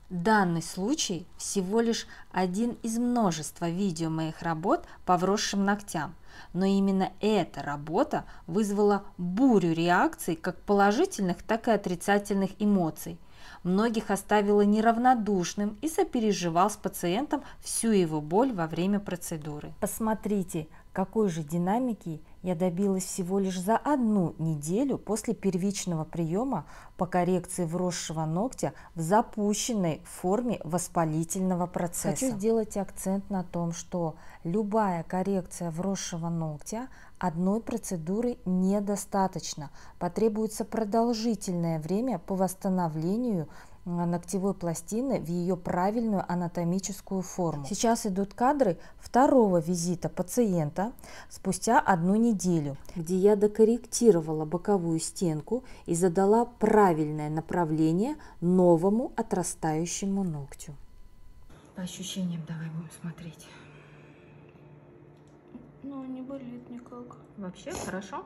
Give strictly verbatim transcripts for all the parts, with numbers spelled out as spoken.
Данный случай всего лишь один из множества видео моих работ по вросшим ногтям, но именно эта работа вызвала бурю реакций как положительных, так и отрицательных эмоций. Многих оставила неравнодушным и сопереживал с пациентом всю его боль во время процедуры. Посмотрите, какой же динамики я добилась всего лишь за одну неделю после первичного приема по коррекции вросшего ногтя в запущенной форме воспалительного процесса. Хочу сделать акцент на том, что любая коррекция вросшего ногтя одной процедуры недостаточно. Потребуется продолжительное время по восстановлению ногтевой пластины в ее правильную анатомическую форму. Сейчас идут кадры второго визита пациента спустя одну неделю, где я докорректировала боковую стенку и задала правильное направление новому отрастающему ногтю. По ощущениям давай будем смотреть. Ну, не болит никак. Вообще хорошо?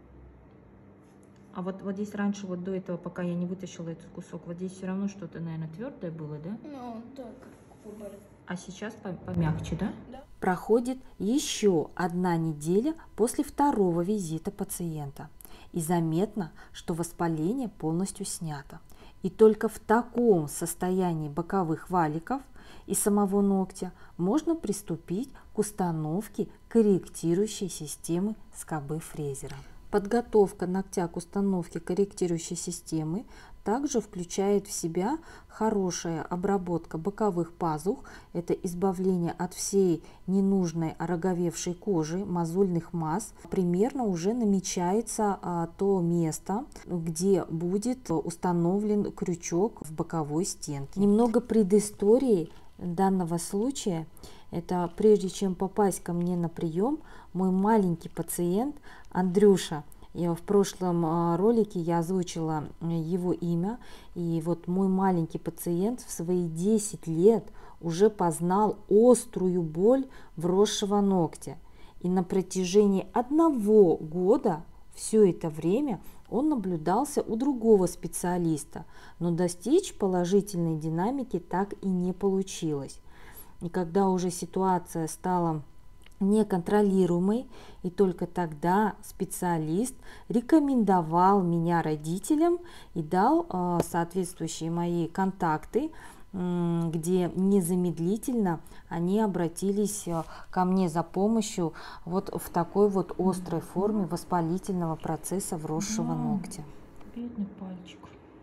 А вот, вот здесь раньше, вот до этого, пока я не вытащила этот кусок, вот здесь все равно что-то, наверное, твердое было, да? Ну, так, болит. А сейчас помягче, да? Да. Проходит еще одна неделя после второго визита пациента. И заметно, что воспаление полностью снято. И только в таком состоянии боковых валиков и самого ногтя можно приступить к установке корректирующей системы скобы фрезера. Подготовка ногтя к установке корректирующей системы также включает в себя хорошая обработка боковых пазух, это избавление от всей ненужной ороговевшей кожи, мозольных масс. Примерно уже намечается а, то место, где будет установлен крючок в боковой стенке. Немного предыстории данного случая. Это прежде чем попасть ко мне на прием, мой маленький пациент Андрюша, я в прошлом ролике я озвучила его имя, и вот мой маленький пациент в свои десять лет уже познал острую боль вросшего ногтя. И на протяжении одного года все это время он наблюдался у другого специалиста, но достичь положительной динамики так и не получилось. И когда уже ситуация стала неконтролируемой, и только тогда специалист рекомендовал меня родителям и дал э, соответствующие мои контакты, э, где незамедлительно они обратились э, ко мне за помощью вот в такой вот острой форме воспалительного процесса вросшего ногтя. Бедный пальчик.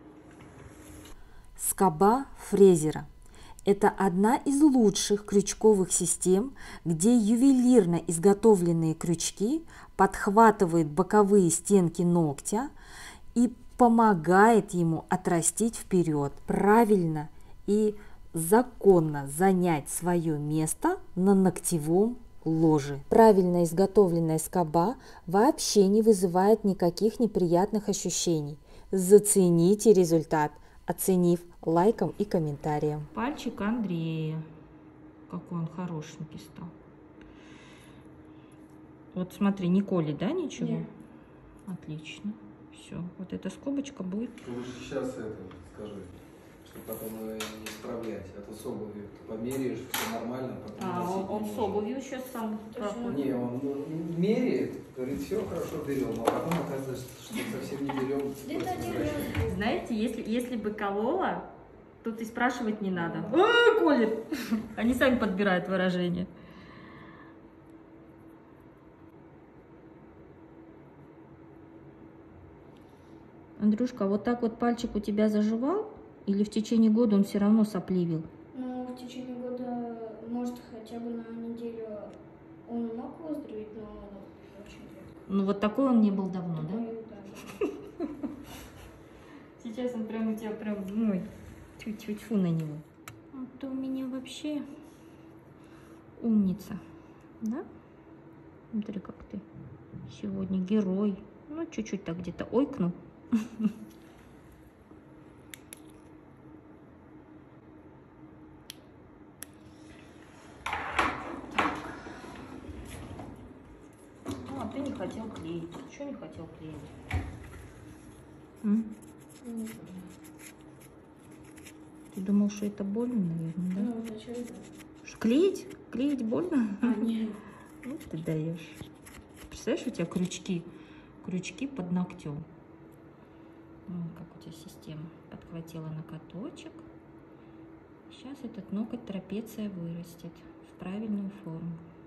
Скоба фрезера. Это одна из лучших крючковых систем, где ювелирно изготовленные крючки подхватывают боковые стенки ногтя и помогает ему отрастить вперед, правильно и законно занять свое место на ногтевом ложе. Правильно изготовленная скоба вообще не вызывает никаких неприятных ощущений. Зацените результат, оценив лайком и комментарием. Пальчик Андрея. Какой он хорошенький стал. Вот смотри, не колет, да, ничего? Нет. Отлично. Все. Вот эта скобочка будет. Ты лучше сейчас это скажи, чтобы потом ее не исправлять. А то с обувью ты померяешь, все нормально, потом А, носить он, не он с можешь. обувью сейчас сам проходит. Не, он ну, меряет, говорит, все хорошо берем, а потом оказывается, что совсем не берем. Знаете, если, если бы колола, тут и спрашивать не надо. А, колет! Они сами подбирают выражение. Андрюшка, вот так вот пальчик у тебя заживал? Или в течение года он все равно сопливил? Ну, в течение года, может, хотя бы на неделю он мог выздороветь, но очень редко. Ну, вот такой он не был давно, да? Такой, да. Сейчас он прям у тебя прям, ну, тьфу-тьфу на него. А то у меня вообще умница, да? Смотри, как ты сегодня герой. Ну, чуть-чуть так где-то ойкнул. А, ты не хотел клеить. Что не хотел клеить? М? Ты думал, что это больно, наверное, да? Ну, вначале да. Что, клеить? Клеить больно? А, нет. Ну, ты даешь. Представляешь, у тебя крючки, крючки под ногтем. Ну, как у тебя система подхватила ноготочек. Сейчас этот ноготь трапеция вырастет в правильную форму.